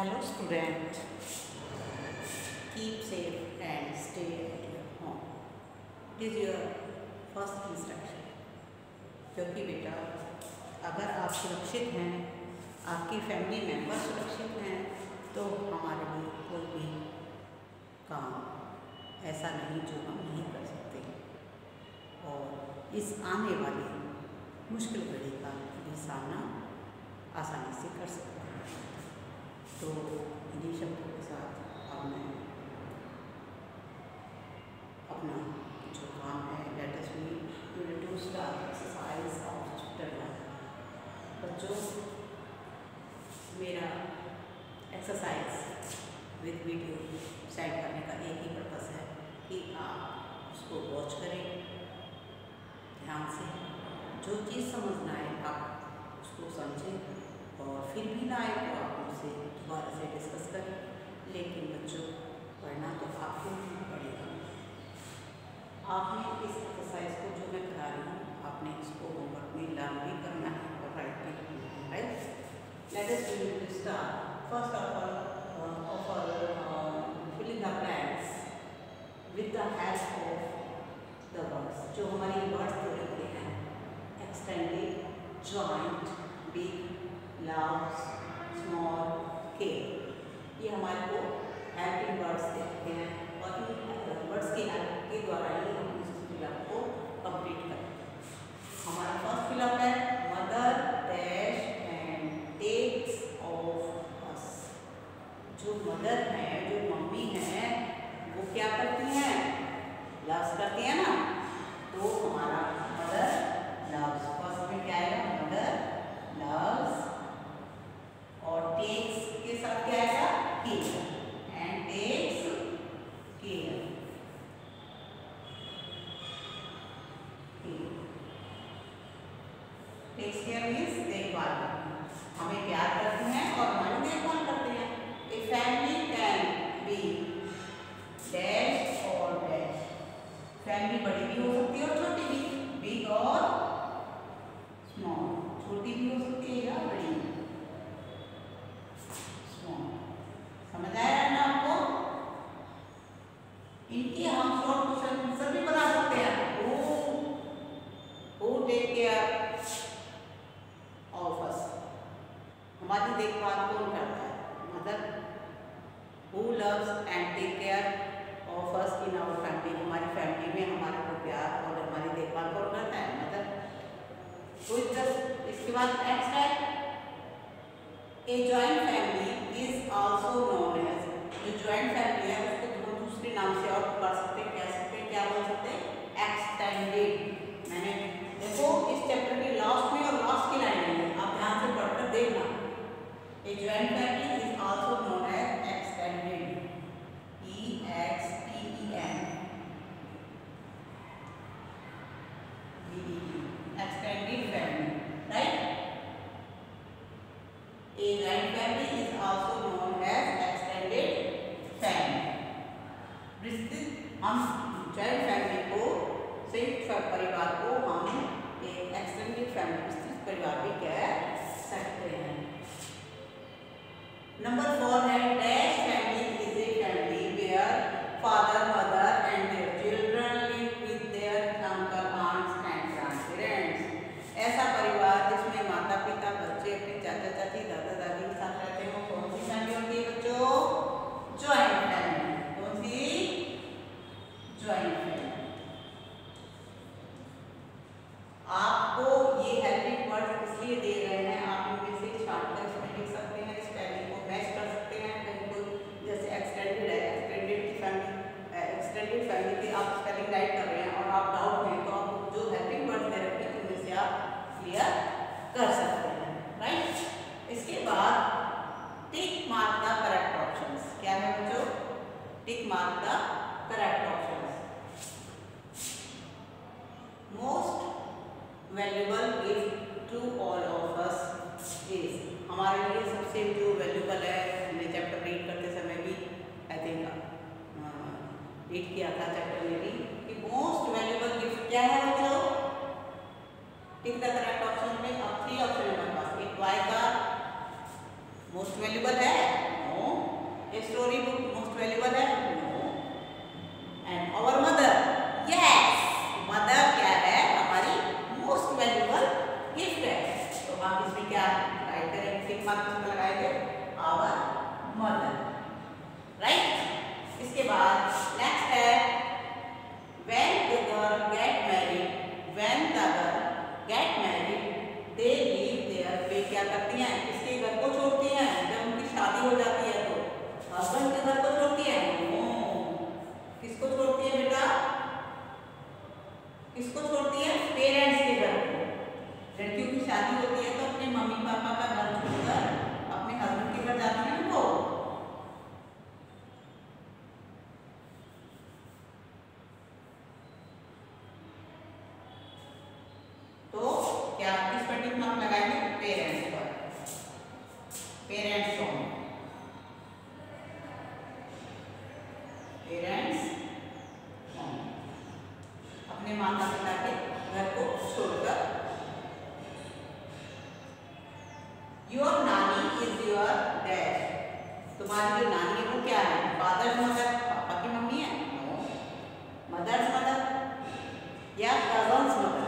Hello student, keep safe and stay at your home. It is your first instruction. क्योंकि बेटा अगर आप सुरक्षित हैं, आपकी फैमिली मेम्बर सुरक्षित हैं, तो हमारे लिए कोई भी काम ऐसा नहीं जो हम नहीं कर सकते और इस आने वाली मुश्किल घड़ी का भी सामना आसानी से कर सकते हैं। तो इन्हीं शब्दों के साथ अब मैं अपना जो काम है let us introduce the exercise of chapter 1। बच्चों, मेरा एक्सरसाइज विद वीडियो सेंड करने का एक ही पर्पस है कि आप उसको वॉच करें ध्यान से, जो चीज़ समझना है आप उसको समझें और फिर भी ना आए तो आप उनसे दोबारा से डिस्कस करें। लेकिन बच्चों, पढ़ना तो आपको ही पड़ेगा। आपने इस एक्सरसाइज को जो मैं करा रही हूँ, आपने इसको होमवर्क में लर्न भी करना है और राइट भी करना है, right. Let us start first of all filling the blanks with the help of the words. जो हमारी वर्ड्स दे रखे हैं, extended, joint, big, large, small, के, ये हमारे को हेल्पिंग वर्ड्स देते हैं और इन वर्ड्स की हेल्प के द्वारा ही हम इस फिलअप को कंप्लीट करते हैं। हमारा फर्स्ट फिलअप है mother dash and takes of us. जो मदर है, जो मम्मी है, वो क्या करती हैं? लव्स करती है ना। तो हमारा मदर लव्स, फर्स्ट में क्या आएगा? मदर लव्स और टेक्स के साथ क्या आएगा? Care, and takes care. Takes care means देखभाल करना, हमें प्यार करती हैं और हमारी देखभाल करते हैं। A family can be dash और डैश। फैमिली बड़ी भी हो सकती है और छोटी भी, बिग और स्मॉल। छोटी भी हो सकती है या बड़ी। समझ आया ना आपको? इनके हम शॉर्ट क्वेश्चन आंसर भी बना सकते हैं। Who take care of us. हमारी देखभाल कौन करता है? Mother. Who loves and take care of us in our family. हमारी फैमिली में हमारे को प्यार और हमारी देखभाल कौन करता है? मदर। इसके बाद नेक्स्ट है a joint family is also known as. जो जॉइंट फैमिली है उसको दूसरे नाम से और पढ़ सकते हैं, कह सकते हैं, क्या बोल सकते हैं? एक्सटेंडेड। मैंने देखो इस चैप्टर के लास्ट में और लास्ट की लाइन में आप ध्यान से पढ़कर देखना। A joint family is also known as extended, EXTEN, extended family, right? A joint family is also known as extended family. हम जॉइंट फैमिली को, संयुक्त परिवार को हम एक एक्सटेंडेड फैमिली, विस्तृत परिवार भी कह सकते हैं। नंबर 4 है dash family is a family where father mother and their children live with their uncle aunts and grandparents. ऐसा परिवार जिसमें माता पिता बच्चे अपने चाचा चाची दादा दादी के साथ रहते हैं, वो कौन सी फैमिली होती है बच्चों? Joint family. कौन सी? Joint family. आपको ये हेल्पिंग वर्ड इसलिए दे रहे हैं, आप इनमें से छांट कर इसमें लिख सकते हैं, स्पेलिंग को मैच कर सकते हैं। कहीं कोई जैसे एक्सटेंडेड है, एक्सटेंडेड की फैमिली, एक्सटेंडेड फैमिली की आप स्पेलिंग राइट कर रहे हैं और आप डाउट में, तो आप जो हेल्पिंग वर्ड दे रखे हैं उनमें से आप क्लियर कर सकते हैं, राइट। इसके बाद tick mark the correct options. क्या है बच्चों? Tick mark the correct options. Most valuable gift to all of us is. हमारे लिए सबसे जो वैल्यूबल है, हमने चैप्टर रीड करते समय भी आई थिंक रीड किया था चैप्टर में भी, कि मोस्ट वैल्यूबल गिफ्ट क्या है बच्चों? टिक द करेक्ट ऑप्शन में। अब 3 ऑप्शन है हमारे पास। एक वाई का मोस्ट वैल्यूबल है, नो। क्या राइट करेंगे, टिक मार्क किस पर लगाएंगे, आवर मदर, राइट। इसके बाद नेक्स्ट है when the girl get married, when the girl get married, they leave their, वे क्या करती हैं, किसके घर को छोड़ती हैं, जब उनकी शादी हो जाती है तो हस्बैंड के घर को छोड़ती है, किसको छोड़ती है बेटा, किसको छोड़ती है, पेरेंट्स के घर को। लड़कियों की शादी होती है तो अपने मम्मी पापा का घर छोड़कर अपने हस्बैंड के घर जाती है वो। तो क्या किस पर टिक मार्क लगाएंगे, पेरेंट्स पर, पेरेंट्स होम, पेरेंट्स होम, अपने माता पिता के घर को छोड़कर। योर नानी इज योर डैड, तुम्हारी जो नानी है वो क्या है, फादर्स मदर, पापा की मम्मी है, मदर्स मदर या cousin's mother,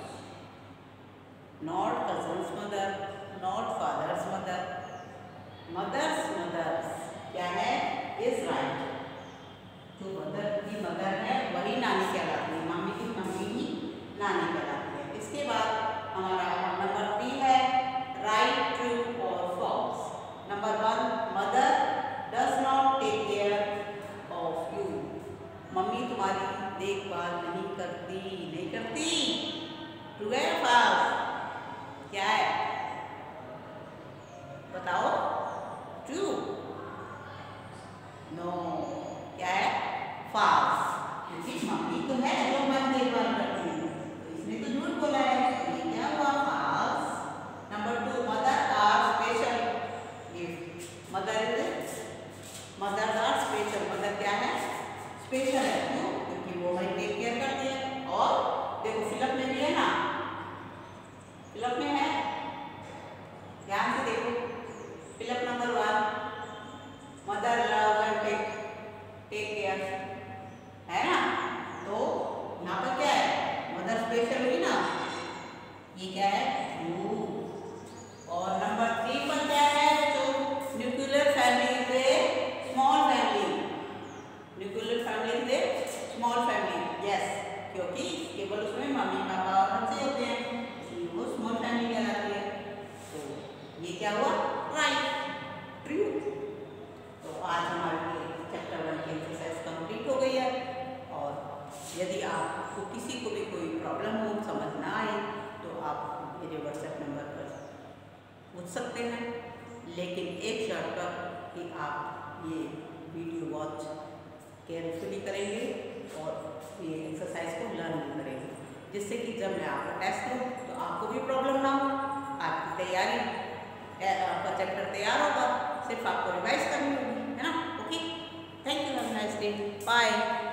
not cousin's mother, not father's mother, mother's mother's क्या है, इज राइट। जो मदर की मदर है वही नानी कहलाती है, मम्मी की मम्मी ही नानी कहलाती है। इसके बाद हमारा नंबर 3 है राइट, ट्रू और false. Number 1, mother does not take care of you, मम्मी तुम्हारी देखभाल नहीं करती, नहीं करती, ट्रू है फॉल्स, क्या है बताओ, ट्रू, नो, क्या है फॉल्स, क्योंकि मम्मी तो है जो हमारी देखभाल करती है, तो इसने तो झूठ बोला है, ये क्या हुआ, false. Number 2, mother are special gift, mother are special, mother क्या है, स्पेशल है, क्यों, क्योंकि वो हमारी टेक केयर करती है। और देखो फिलअप में भी है ना, फिलअप में है, ध्यान से देखो, fill up number 1, mother love and take care है ना, तो यहाँ पर क्या है, मदर स्पेशल हुई ना, ये क्या है, यू। और नंबर 3 पर क्या है, तो nuclear family is a small family, nuclear family is a small family, yes, क्योंकि केवल उसमें मम्मी पापा और बच्चे होते हैं, वो स्मॉल फैमिली कहलाती है। तो ये क्या हुआ, राइट, ट्रू। तो आज हमारे चैप्टर 1 की एक्सरसाइज कंप्लीट हो गई है। और यदि आपको किसी को भी कोई प्रॉब्लम हो, समझ ना आए, तो आप मेरे व्हाट्सएप नंबर पर पूछ सकते हैं, लेकिन एक शर्त पर कि आप ये वीडियो वॉच केयरफुली करेंगे और ये एक्सरसाइज को लर्न भी करेंगे, जिससे कि जब मैं आपका टेस्ट लूँ तो आपको भी प्रॉब्लम ना हो, आपकी तैयारी, आपका चैप्टर तैयार होगा, सिर्फ आपको रिवाइज करनी होगी, है ना। Okay, thank you, have a nice day, bye.